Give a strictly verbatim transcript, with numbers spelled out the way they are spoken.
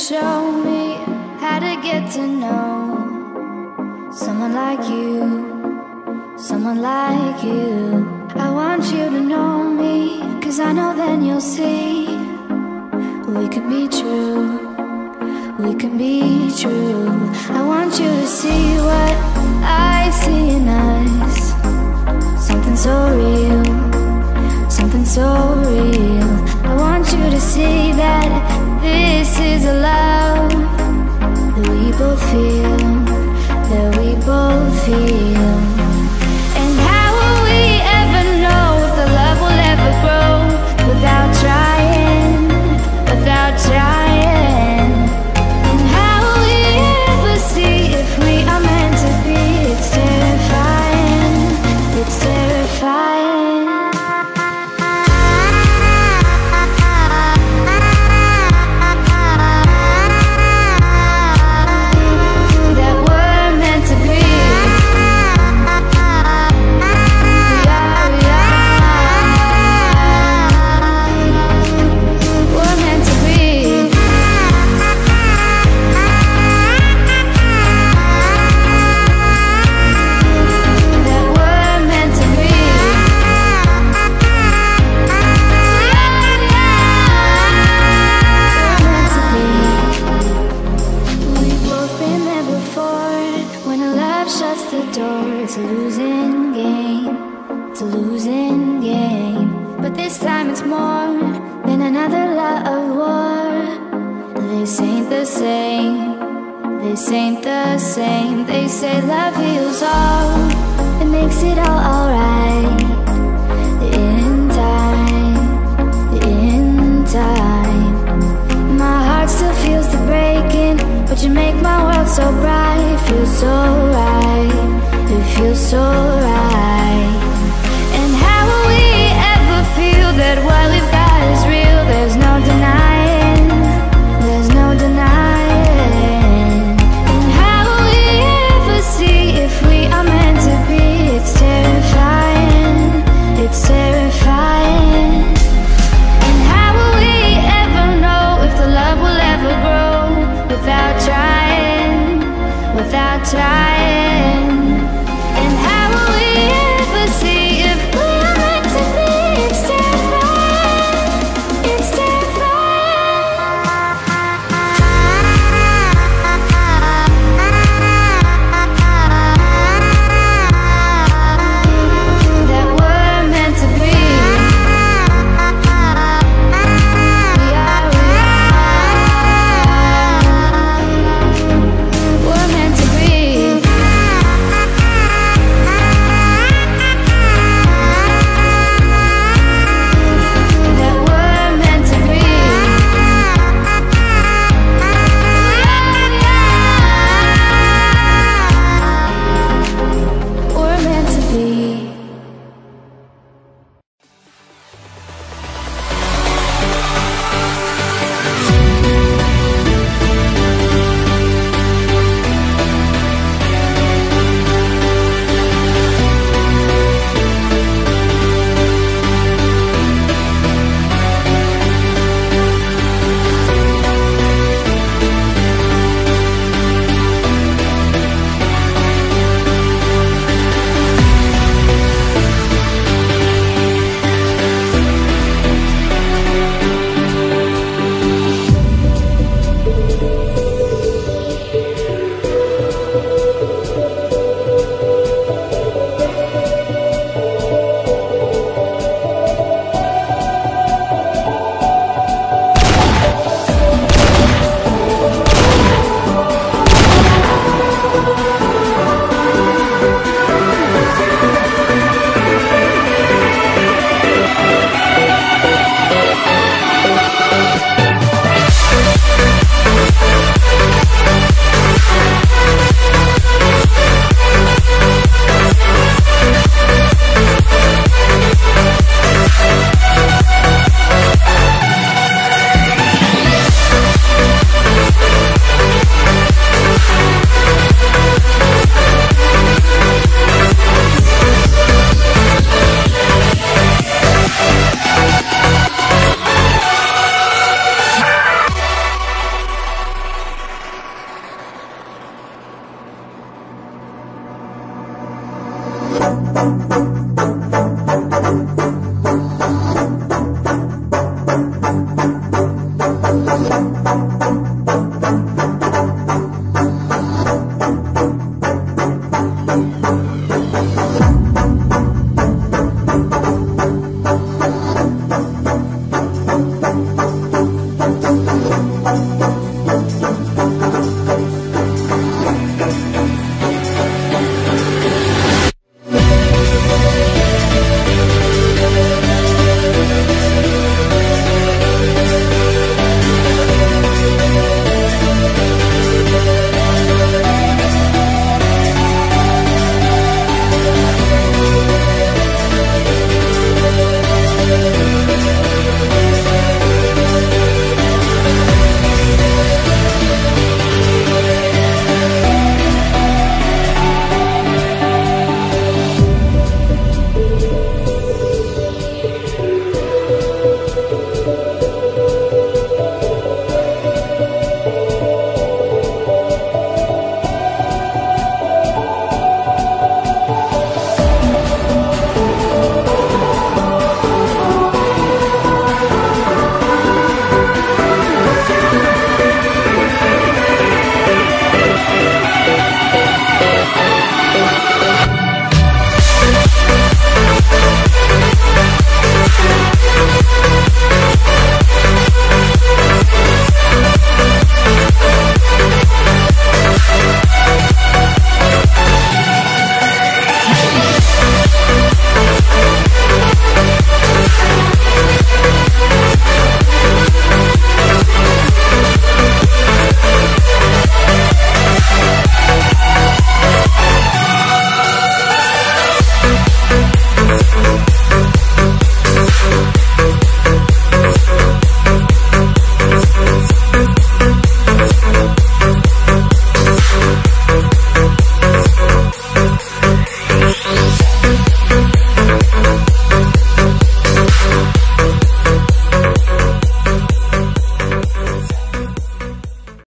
show me how to get to know someone like you, someone like you. I want you to know me, 'cause I know then you'll see we could be true, we can be true. I want you to see what I see in us, something so real, something so real. I want you to see that this is a love that we both feel, that we both feel. And how will we ever know if the love will ever grow without trying, without trying? And how will we ever see if we are meant to be? It's terrifying, it's terrifying. It's a losing game, it's a losing game. But this time it's more than another lot of war. This ain't the same, this ain't the same. They say love heals all, it makes it all alright. In time, in time. My heart still feels the breaking, but you make my world so bright. Feels so right, it feels so right. And how will we ever feel that what we've got is real? There's no denying, there's no denying. And how will we ever see if we are meant to be? It's terrifying, it's terrifying. And how will we ever know if the love will ever grow without trying, you.